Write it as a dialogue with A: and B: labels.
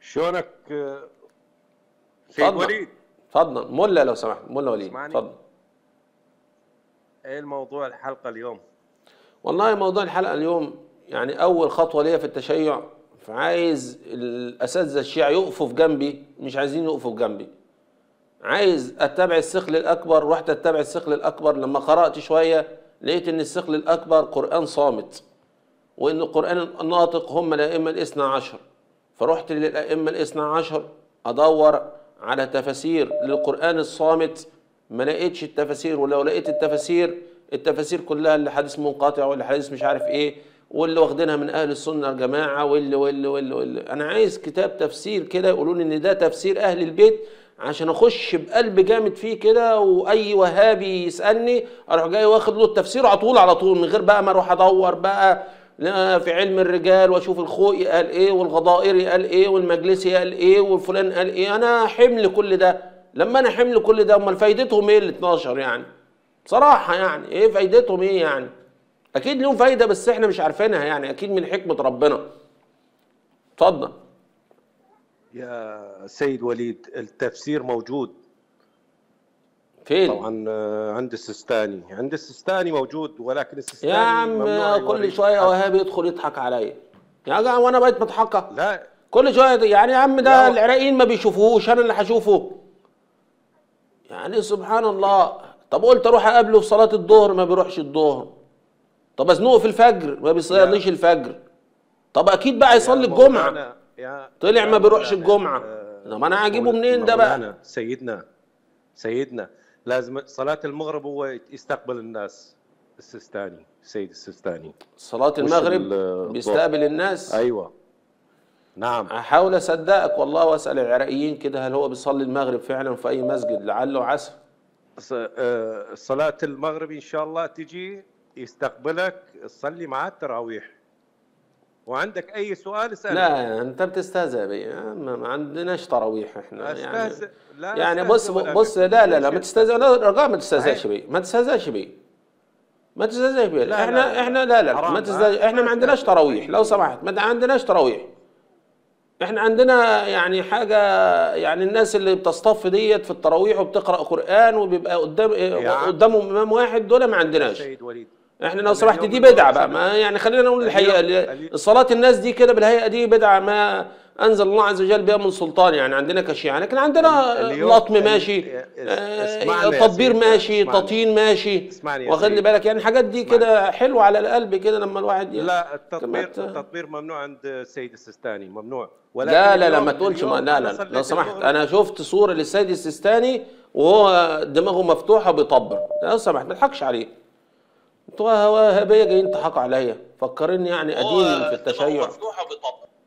A: شلونك سيد وليد؟
B: تفضل ملا لو سمحت، ملا وليد تفضل.
A: ايه الموضوع الحلقة اليوم؟
B: والله موضوع الحلقة اليوم يعني أول خطوة ليا في التشيع، فعايز الأساتذة الشيعة يقفوا في جنبي، مش عايزين يقفوا في جنبي. عايز أتبع الثقل الأكبر، رحت أتبع الثقل الأكبر. لما قرأت شوية لقيت إن الثقل الأكبر قرآن صامت، وإن القرآن الناطق هم الأئمة الاثنى عشر. فرحت للأئمة الاثنى عشر أدور على تفاسير للقرآن الصامت، ما لقيتش التفاسير. ولو لقيت التفاسير كلها اللي حديث منقطع واللي حديث مش عارف ايه، واللي واخدينها من اهل السنه الجماعه واللي انا عايز كتاب تفسير كده يقولوا لي ان ده تفسير اهل البيت، عشان اخش بقلب جامد فيه كده، واي وهابي يسالني اروح جاي واخد له التفسير على طول من غير بقى ما اروح ادور بقى لا في علم الرجال واشوف الخوئي قال ايه والغضائري قال ايه والمجلسي قال ايه وفلان قال ايه. انا حمل كل ده. لما انا حمل كل ده امال فايدتهم ايه ال 12 يعني؟ صراحه يعني ايه فايدتهم ايه يعني؟ اكيد لهم فايده بس احنا مش عارفينها، يعني اكيد من حكمه ربنا. اتفضل
A: يا سيد وليد، التفسير موجود
B: فين؟
A: طبعا عند السيستاني موجود، ولكن
B: يا
A: السيستاني
B: عم
A: ممنوع
B: كل شويه وهابي يدخل يضحك عليا يا جماعه، وانا بقيت مضحكه
A: لا
B: كل شويه يعني. يا عم ده
A: لا
B: العراقيين ما بيشوفوهوش، انا اللي هشوفه يعني؟ سبحان الله. طب قلت اروح اقابله في صلاه الظهر ما بيروحش الظهر. طب ازنقه في الفجر ما بيصليش الفجر. طب اكيد بقى يصلي الجمعه، طلع ما بيروحش الجمعه. طب انا هجيبه منين ده بقى؟
A: سيدنا لازم صلاة المغرب هو يستقبل الناس. السيستاني سيد السيستاني
B: صلاة المغرب بيستقبل الناس؟
A: ايوه نعم.
B: احاول اصدقك والله واسال العراقيين كده هل هو بيصلي المغرب فعلا في اي مسجد، لعله عسى.
A: صلاة المغرب ان شاء الله تجي يستقبلك تصلي معاه التراويح، وعندك اي سؤال اساله.
B: لا انت بتستهزئ بي، ما عندناش تراويح احنا يعني.
A: لا
B: يعني بص لا ما تستهزئ، لا رجاء ما تستهزئش بي، ما تستهزئش بي. احنا لا ما تستهزئ. احنا ما عندناش تراويح لو سمحت، ما عندناش تراويح. احنا عندنا يعني حاجه، يعني الناس اللي بتصطف ديت في التراويح وبتقرا قران وبيبقى قدامهم امام واحد، دول ما عندناش. احنا لو سمحت دي بدعه بقى، ما يعني خلينا نقول الحقيقه. الصلاه الناس دي كده بالهيئه دي بدعه ما انزل الله عز وجل بها من سلطان يعني عندنا كشيعه. لكن عندنا لطم ماشي، تطبير ماشي، تطين ماشي، واخد لي بالك يعني الحاجات دي كده حلوه على القلب كده لما الواحد
A: لا التطبير ممنوع عند السيد السيستاني، ممنوع.
B: لا ما تقولش لا لو سمحت. انا شفت صوره للسيد السيستاني وهو دماغه مفتوحه بيطبر، لو سمحت ما تضحكش عليه. انتوا وهابيه جايين تضحكوا عليا، فكرني يعني قديم في التشيع.